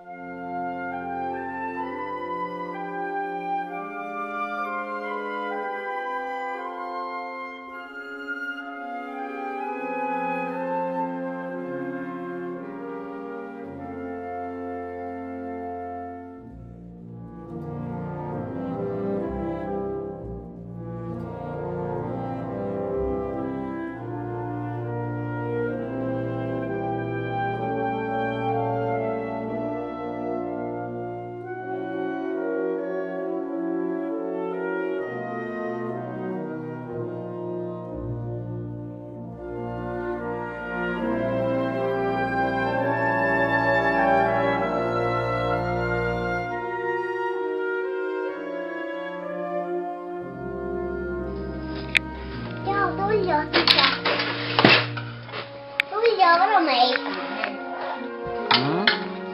Då vill jag titta. Då vill jag vara med. Mm.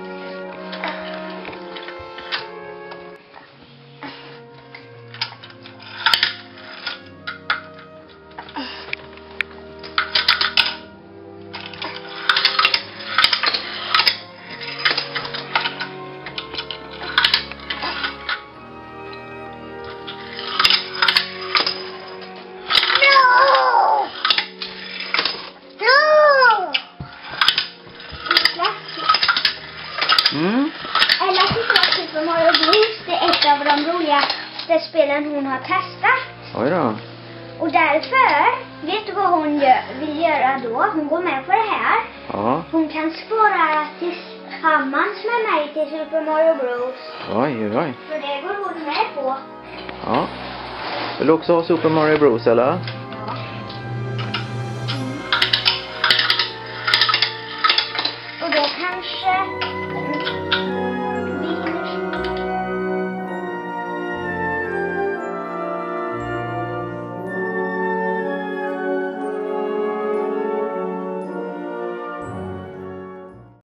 Mm. Eller tycker att Super Mario Bros det är ett av de roligaste spelen hon har testat. Oj då. Och därför, vet du vad hon vill göra då? Hon går med på det här. Ja. Hon kan spara tillsammans med mig till Super Mario Bros. Oj, oj, oj. För det går hon med på. Ja. Vill du också ha Super Mario Bros eller? Ja. Och då kanske